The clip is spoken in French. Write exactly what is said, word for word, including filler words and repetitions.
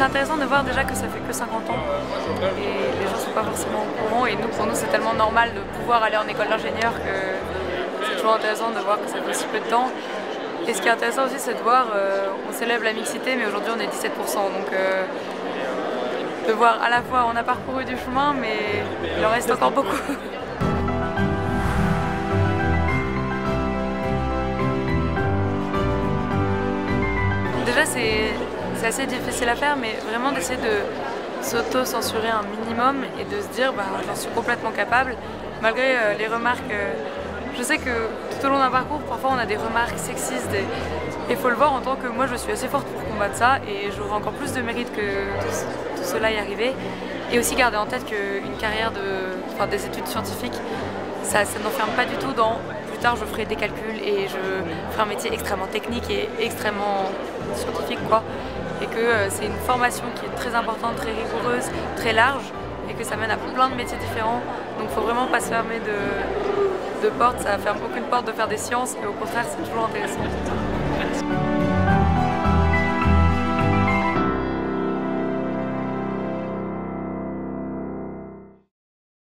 intéressant de voir déjà que ça fait que cinquante ans et les gens ne sont pas forcément au courant et nous, pour nous c'est tellement normal de pouvoir aller en école d'ingénieur que c'est toujours intéressant de voir que ça fait aussi peu de temps. Et ce qui est intéressant aussi c'est de voir, euh, on célèbre la mixité mais aujourd'hui on est dix-sept pour cent donc euh, de voir à la fois on a parcouru du chemin mais il en reste encore beaucoup. Déjà c'est assez difficile à faire mais vraiment d'essayer de s'auto-censurer un minimum et de se dire bah, j'en suis complètement capable malgré euh, les remarques. Euh, je sais que tout au long d'un parcours parfois on a des remarques sexistes et il faut le voir en tant que moi je suis assez forte pour combattre ça et j'aurai encore plus de mérite que tout, tout cela y arriver et aussi garder en tête qu'une carrière de, enfin, des études scientifiques ça, ça n'enferme pas du tout dans plus tard je ferai des calculs et je ferai un métier extrêmement technique et extrêmement scientifique quoi. Et que euh, c'est une formation qui est très importante, très rigoureuse, très large et que ça mène à plein de métiers différents. Donc il ne faut vraiment pas se fermer de, de portes, ça ne ferme aucune porte de faire des sciences et au contraire c'est toujours intéressant.